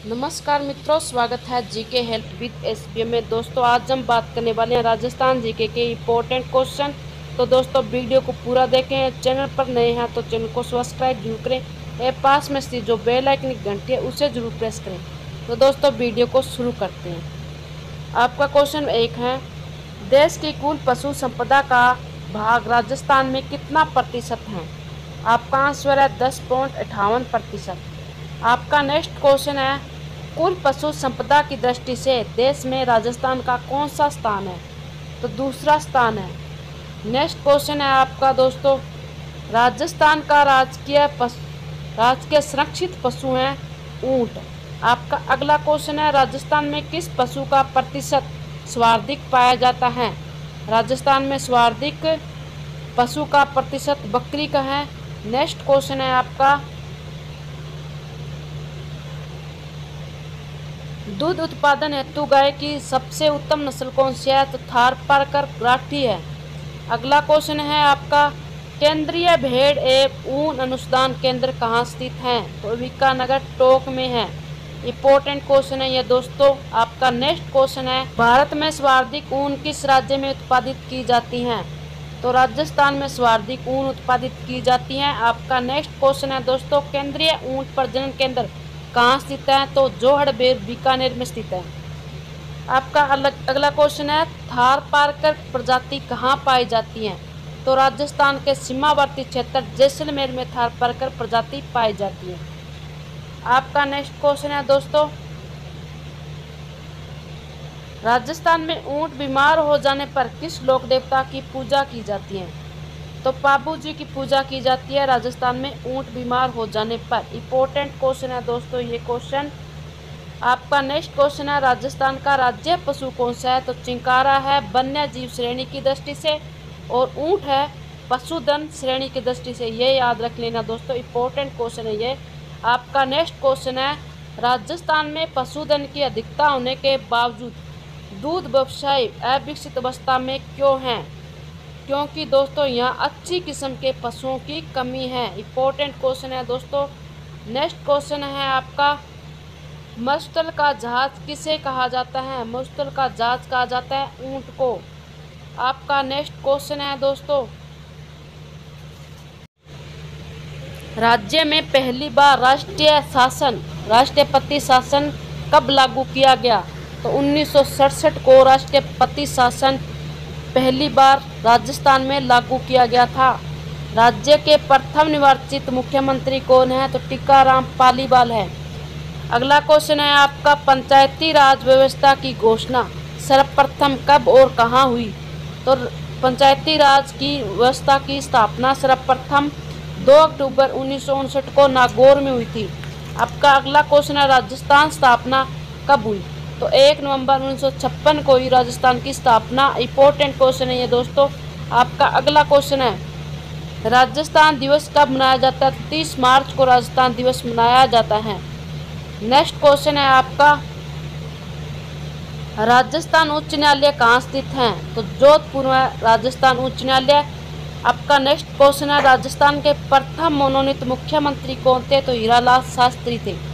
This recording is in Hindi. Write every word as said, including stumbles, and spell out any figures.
नमस्कार मित्रों, स्वागत है जीके हेल्प विद एसबीएम में। दोस्तों आज हम बात करने वाले हैं राजस्थान जीके के इम्पोर्टेंट क्वेश्चन। तो दोस्तों वीडियो को पूरा देखें। चैनल पर नए हैं तो चैनल को सब्सक्राइब जरूर करें। ए पास में स्थित जो बेल आइकन की घंटी है उसे जरूर प्रेस करें। तो दोस्तों वीडियो को शुरू करते हैं। आपका क्वेश्चन एक है, देश की कुल पशु संपदा का भाग राजस्थान में कितना प्रतिशत है? आपका आंसर है दस पॉइंट अठावन प्रतिशत। आपका नेक्स्ट क्वेश्चन है, कुल पशु संपदा की दृष्टि से देश में राजस्थान का कौन सा स्थान है? तो दूसरा स्थान है। नेक्स्ट क्वेश्चन है आपका दोस्तों, राजस्थान का राजकीय पशु राजकीय संरक्षित पशु है ऊंट। आपका अगला क्वेश्चन है, राजस्थान में किस पशु का प्रतिशत सर्वाधिक पाया जाता है? राजस्थान में सर्वाधिक पशु का प्रतिशत बकरी का है। नेक्स्ट क्वेश्चन है आपका, दूध उत्पादन हेतु गाय की सबसे उत्तम नस्ल कौन सी है? तो थारपारकर राठी है। अगला क्वेश्चन है आपका, केंद्रीय भेड़ एवं ऊन अनुसंधान केंद्र कहाँ स्थित है? तो बीकानेर टोंक में है। इंपॉर्टेंट क्वेश्चन है ये दोस्तों। आपका नेक्स्ट क्वेश्चन है, भारत में सर्वाधिक ऊन किस राज्य में उत्पादित की जाती है? तो राजस्थान में सर्वाधिक ऊन उत्पादित की जाती है। आपका नेक्स्ट क्वेश्चन है दोस्तों, केंद्रीय ऊंट प्रजनन केंद्र कहाँ स्थित है? तो जोहड़बेर बीकानेर में स्थित है। आपका अलग अगला क्वेश्चन है, थारपारकर प्रजाति कहाँ पाई जाती है? तो राजस्थान के सीमावर्ती क्षेत्र जैसलमेर में थारपारकर प्रजाति पाई जाती है। आपका नेक्स्ट क्वेश्चन है दोस्तों, राजस्थान में ऊंट बीमार हो जाने पर किस लोक देवता की पूजा की जाती है? तो पाबू जी की पूजा की जाती है राजस्थान में ऊंट बीमार हो जाने पर। इंपॉर्टेंट क्वेश्चन है दोस्तों ये क्वेश्चन। आपका नेक्स्ट क्वेश्चन है, राजस्थान का राज्य पशु कौन सा है? तो चिंकारा है वन्य जीव श्रेणी की दृष्टि से, और ऊंट है पशुधन श्रेणी की दृष्टि से। ये याद रख लेना दोस्तों, इंपॉर्टेंट क्वेश्चन है ये। आपका नेक्स्ट क्वेश्चन है, राजस्थान में पशुधन की अधिकता होने के बावजूद दूध व्यवसाय अविकसित अवस्था में क्यों है? क्योंकि दोस्तों यहाँ अच्छी किस्म के पशुओं की कमी है। इंपॉर्टेंट क्वेश्चन है दोस्तों। नेक्स्ट क्वेश्चन है आपका, मस्तल का जहाज किसे कहा जाता है? मस्तल का जहाज कहा जाता है ऊंट को। आपका नेक्स्ट क्वेश्चन है दोस्तों, राज्य में पहली बार राष्ट्रीय शासन राष्ट्रपति शासन कब लागू किया गया? तो उन्नीस सौ सड़सठ को राष्ट्रपति शासन पहली बार राजस्थान में लागू किया गया था। राज्य के प्रथम निर्वाचित मुख्यमंत्री कौन है? तो टीकाराम पालीवाल है। अगला क्वेश्चन है आपका, पंचायती राज व्यवस्था की घोषणा सर्वप्रथम कब और कहाँ हुई? तो पंचायती राज की व्यवस्था की स्थापना सर्वप्रथम दो अक्टूबर उन्नीस सौ उनसठ को नागौर में हुई थी। आपका अगला क्वेश्चन है, राजस्थान स्थापना कब हुई? तो एक नवंबर उन्नीस सौ छप्पन को ही राजस्थान की स्थापना। इंपॉर्टेंट क्वेश्चन है ये दोस्तों। आपका अगला क्वेश्चन है, राजस्थान दिवस कब मनाया जाता है? तीस मार्च को राजस्थान दिवस मनाया जाता है। नेक्स्ट क्वेश्चन है आपका, राजस्थान उच्च न्यायालय कहाँ स्थित है? तो जोधपुर में राजस्थान उच्च न्यायालय। आपका नेक्स्ट क्वेश्चन है, राजस्थान के प्रथम मनोनीत मुख्यमंत्री कौन थे? तो हीरालाल शास्त्री थे।